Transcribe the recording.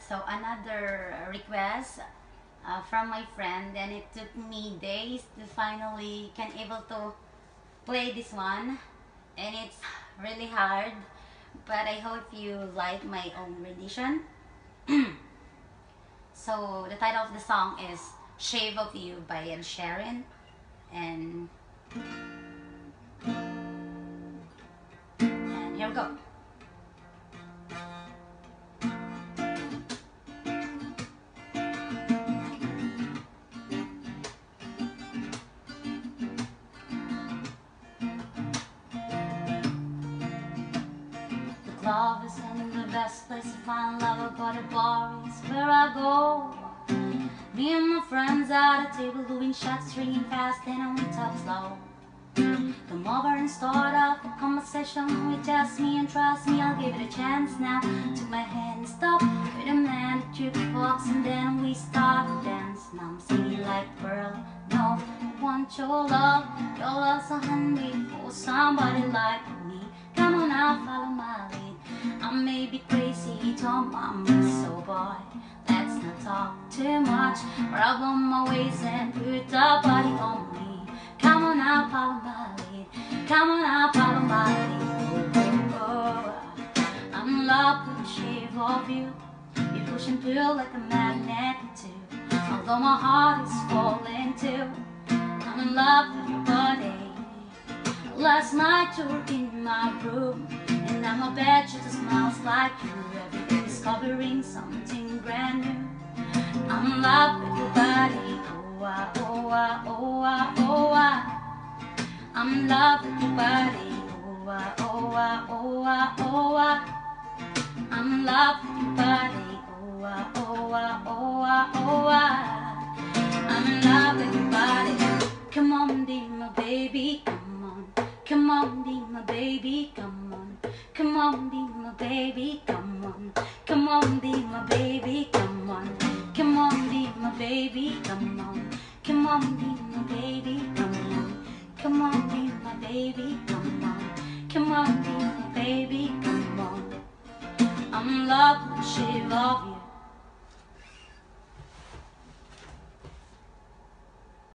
So another request from my friend, and it took me days to finally can able to play this one, and it's really hard, but I hope you like my own rendition. So the title of the song is Shape of You by Sharon, and here we go. Love isn't the best place to find love, but the bar is where I go. Me and my friends at a table doing shots, drinking fast, and we talk slow. Come over and start up a conversation with just me, and trust me, I'll give it a chance now. Took my hand and stopped with a man at jukebox, and then we started to dance. Now I'm singing like Pearl, no, I want your love's a handy for somebody like me. Come on now, follow my lead. I may be crazy, don't mind me, so boy, let's not talk too much, or I'll go my ways and put the body on me. Come on now, follow my lead. Come on now, follow my lead. Oh, oh, oh. I'm in love with the shape of you. You push and pull like a magnet too. Although my heart is falling too, I'm in love with your body. Last night you were in my room, and now my bed just smells like you. Every day discovering something brand new. I'm in love with your body. Oh, ah, oh, ah, oh, ah, oh, ah. I'm in love with your body. Oh, ah, oh, ah, oh, ah, oh, ah. I'm in love with your body. Oh, ah, oh, ah, oh, ah, oh, ah. I'm in love with your body. Come on, be my baby. Come on. Come on, be my baby, come on. Come on, be my baby, come on. Come on, be my baby, come on. Come on, be my baby, come on. Come on, be my baby, come on. Come on, be my baby, come on. Come on, be my baby, come on. I'm in love with the shape of you.